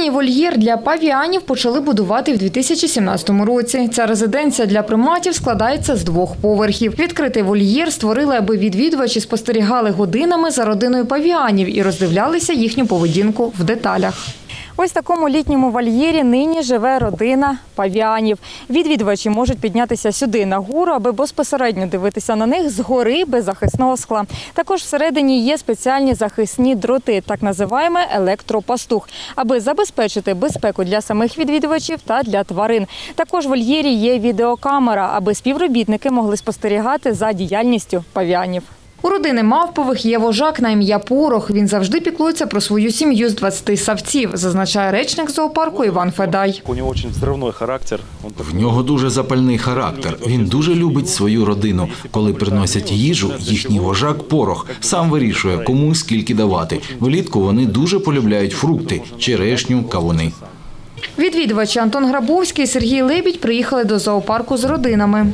Літній вольєр для павіанів почали будувати в 2017 році. Ця резиденція для приматів складається з 2 поверхів. Відкритий вольєр створили, аби відвідувачі спостерігали годинами за родиною павіанів і роздивлялися їхню поведінку в деталях. Ось в такому літньому вольєрі нині живе родина павіанів. Відвідувачі можуть піднятися сюди на гору, аби безпосередньо дивитися на них згори без захисного скла. Також всередині є спеціальні захисні дроти, так називаємо електропастух, аби забезпечити безпеку для самих відвідувачів та для тварин. Також в вольєрі є відеокамера, аби співробітники могли спостерігати за діяльністю павіанів. У родини Мавпових є вожак на ім'я Порох. Він завжди піклується про свою сім'ю з 20 савців, зазначає речник зоопарку Іван Федай. У нього дуже взривний характер. В нього дуже запальний характер. Він дуже любить свою родину. Коли приносять їжу, їхній вожак Порох сам вирішує, кому скільки давати. Влітку вони дуже полюбляють фрукти, черешню, кавуни. Відвідувачі Антон Грабовський і Сергій Лебідь приїхали до зоопарку з родинами.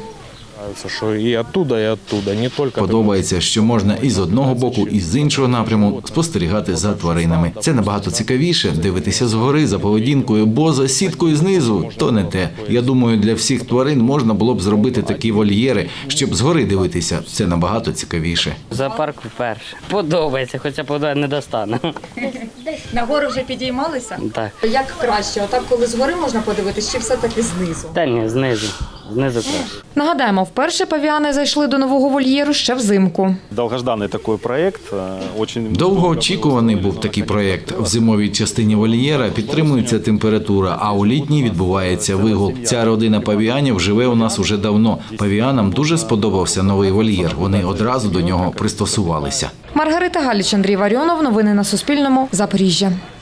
Подобається, що можна і з одного боку, і з іншого напряму спостерігати за тваринами. Це набагато цікавіше – дивитися згори за поведінкою, бо за сіткою знизу – то не те. Я думаю, для всіх тварин можна було б зробити такі вольєри, щоб згори дивитися. Це набагато цікавіше. Зоопарк вперше. Подобається, хоча б не достану. На гору вже підіймалися? Так. Як краще? Отак, коли згори можна подивитися, чи все-таки знизу? Та ні, знизу. Знизу краще. Нагадаємо, вперше павіани зайшли до нового вольєру ще взимку. Довгожданий такий проєкт. Довгоочікуваний був такий проєкт. В зимовій частині вольєра підтримується температура, а у літній відбувається вигул. Ця родина павіанів живе у нас уже давно. Павіанам дуже сподобався новий вольєр. Вони одразу до нього пристосувалися. Маргарита Галіч, Андрій Варіонов. Новини на Суспільному. Запоріжжя.